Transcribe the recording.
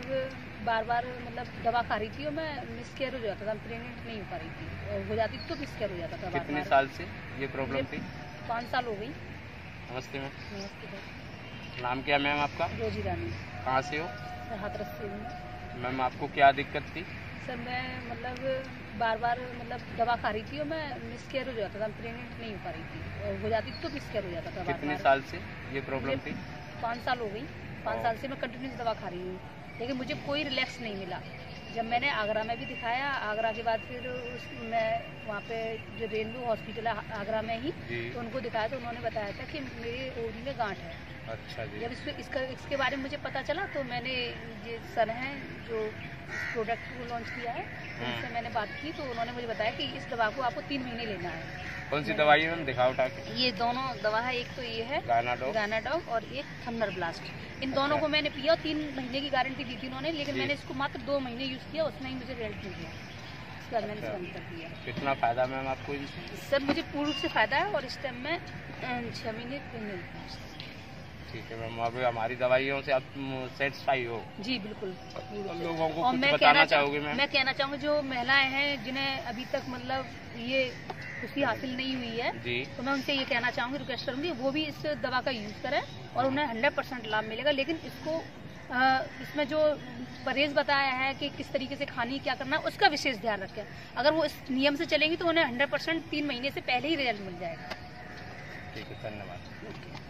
बार बार मतलब दवा खा रही थी और मैं मिसकैरेज हो जाता था, प्रेग्नेंट नहीं हो पा रही थी, और हो जाती तो मिसकैरेज हो जाता था। कितने साल से ये प्रॉब्लम थी? 5 साल हो गई। नमस्ते मैम। नमस्ते सर। नाम क्या मैम आपका? रोजी रानी। कहाँ से हो? सर हाथरस से हूँ। मैम आपको क्या दिक्कत थी? सर मैं मतलब बार बार मतलब दवा खा रही थी और मैं मिसकैरेज हो जाता था, प्रेग्नेंट नहीं हो पा रही थी, और हो जाती तो मिसकैरेज हो जाता था। कितने साल से ये प्रॉब्लम थी? 5 साल हो गई। 5 साल से मैं कंटिन्यूस दवा खा रही हूँ, लेकिन मुझे कोई रिलैक्स नहीं मिला। जब मैंने आगरा में भी दिखाया, आगरा के बाद फिर मैं वहाँ पे जो रेनबो हॉस्पिटल है आगरा में ही, तो उनको दिखाया तो उन्होंने बताया था कि मेरे ओवरी में गांठ है। अच्छा जी। जब इसके बारे में मुझे पता चला तो मैंने ये सर हैं जो इस प्रोडक्ट को लॉन्च किया है, उनसे मैंने बात की तो उन्होंने मुझे बताया कि इस दवा को आपको 3 महीने लेना है। कौन सी दवाई है मैम, दिखाओ उठा के? ये दोनों दवा है, एक तो ये है गानाडॉग और एक थंडर ब्लास्ट। इन दोनों को मैंने पिया, 3 महीने की गारंटी दी थी उन्होंने, लेकिन मैंने इसको मात्र 2 महीने यूज़ किया, उसमें ही मुझे रिजल्ट मिल गया। इसके बाद मैंने बंद कर दिया। कितना फायदा मैम आपको इनसे? सर मुझे पूर्ण रूप से फायदा है और इस टाइम में 6 महीने प्रेग्नेंट। ठीक है मैम, अभी हमारी दवाइयों से आप सेटिस्फाई हो? जी बिल्कुल। लोगों को कुछ बताना चाहोगे मैम? मैं कहना चाहूँगी जो महिलाएं हैं जिन्हें अभी तक मतलब ये खुशी हासिल नहीं हुई है जी, तो मैं उनसे ये कहना चाहूँगी, रिक्वेस्ट करूँगी वो भी इस दवा का यूज़ करें और उन्हें 100% लाभ मिलेगा। लेकिन इसको इसमें जो परहेज बताया है कि किस तरीके से खानी क्या करना है, उसका विशेष ध्यान रखें। अगर वो इस नियम से चलेंगी तो उन्हें 100% 3 महीने से पहले ही रिजल्ट मिल जाएगा। ठीक है, धन्यवाद।